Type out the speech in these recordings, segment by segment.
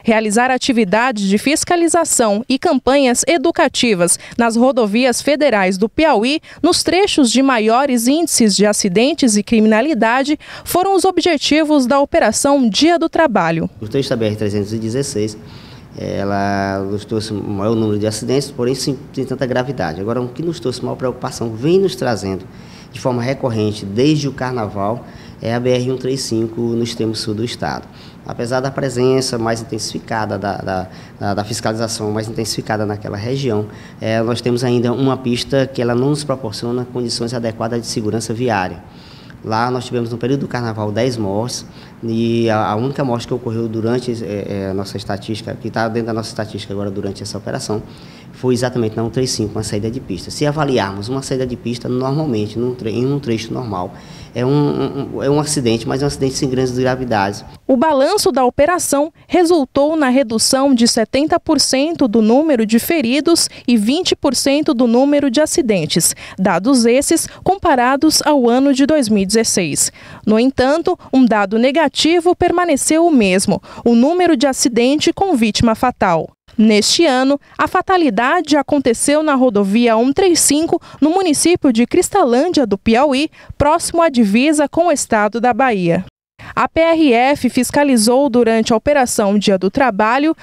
realizar atividades de fiscalização e campanhas educativas nas rodovias federais do Piauí, nos trechos de maiores índices de acidentes e criminalidade, foram os objetivos da Operação Dia do Trabalho. O trecho da BR-316, ela nos trouxe um maior número de acidentes, porém sem tanta gravidade. Agora, o que nos trouxe maior preocupação, vem nos trazendo de forma recorrente desde o Carnaval, é a BR-135 no extremo sul do estado. Apesar da presença mais intensificada, da fiscalização mais intensificada naquela região, nós temos ainda uma pista que ela não nos proporciona condições adequadas de segurança viária. Lá nós tivemos no período do Carnaval 10 mortes e a única morte que ocorreu durante a nossa estatística, que está dentro da nossa estatística agora durante essa operação, foi exatamente na 135, uma saída de pista. Se avaliarmos uma saída de pista, normalmente, em um trecho normal, é um acidente, mas é um acidente sem grandes gravidades. O balanço da operação resultou na redução de 70% do número de feridos e 20% do número de acidentes, dados esses comparados ao ano de 2016. No entanto, um dado negativo permaneceu o mesmo: o número de acidente com vítima fatal. Neste ano, a fatalidade aconteceu na rodovia 135, no município de Cristalândia do Piauí, próximo à divisa com o estado da Bahia. A PRF fiscalizou durante a Operação Dia do Trabalho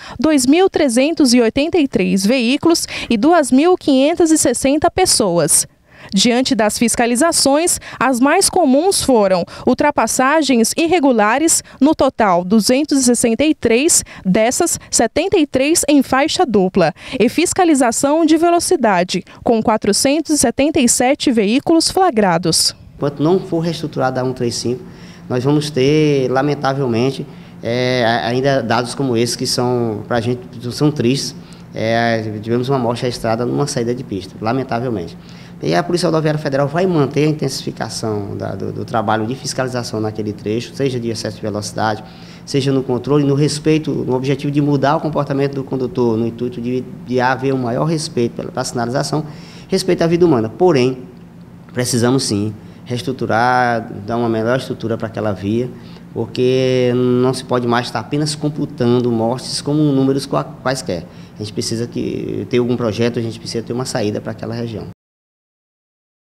2.383 veículos e 2.560 pessoas. Diante das fiscalizações, as mais comuns foram ultrapassagens irregulares, no total 263, dessas 73 em faixa dupla, e fiscalização de velocidade, com 477 veículos flagrados. Enquanto não for reestruturada a 135, nós vamos ter, lamentavelmente, ainda dados como esse que são, para a gente, são tristes. Tivemos uma morte registrada numa saída de pista, lamentavelmente. E a Polícia Rodoviária Federal vai manter a intensificação do trabalho de fiscalização naquele trecho, seja de excesso de velocidade, seja no controle, no respeito, no objetivo de mudar o comportamento do condutor, no intuito de haver um maior respeito pela sinalização, respeito à vida humana. Porém, precisamos sim reestruturar, dar uma melhor estrutura para aquela via, porque não se pode mais estar apenas computando mortes como números quaisquer. A gente precisa ter algum projeto, a gente precisa ter uma saída para aquela região.